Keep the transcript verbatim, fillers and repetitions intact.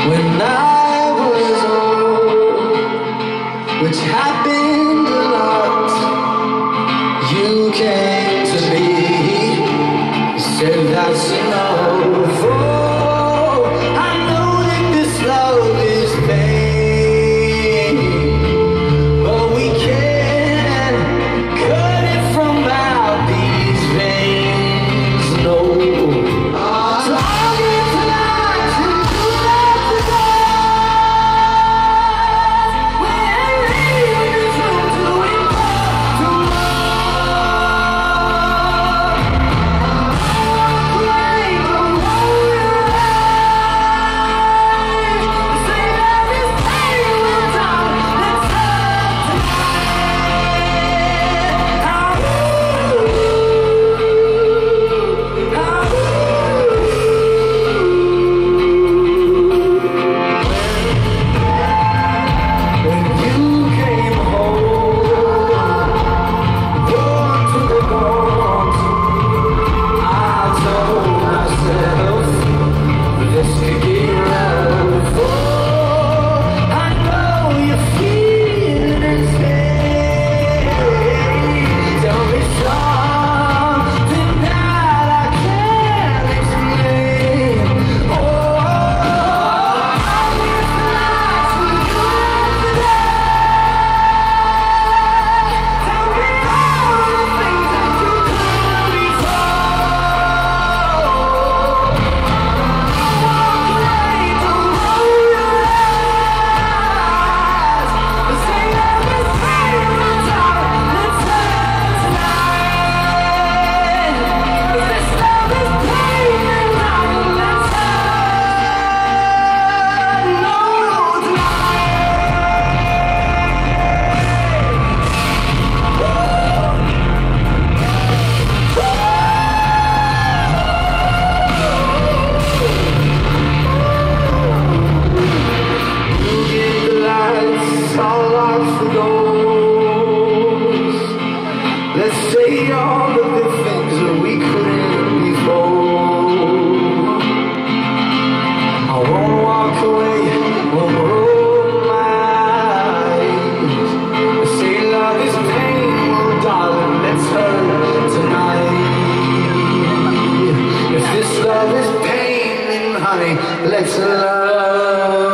when I was old, which happened a lot. You came to me, you said that's enough. Oh, I know that this love is pain, but we can't cut it from out these veins, no. So I'll give tonight and you let the God. When we leave this room till we part tomorrow, pray, don't hold your eyes. Say love is pain, well done, let's hurt tonight. How when you came home, born to the bones, I told myself this could get rough. Oh, I know you're feeling insane. Tell me something that I can't explain. Oh, I wish life would go today. Tell me all the things that you couldn't be told. Walk away, don't roll your eyes. Say love is pain, well done, let's hurt tonight. If this love is pain, then darling, let's hurt, no, you give the lights, all off the doors. Let's say all of the things that we couldn't before. I won't walk away, won't roll my eyes. Say love is pain, well darling, let's hurt tonight. If this love is pain, then honey, let's love.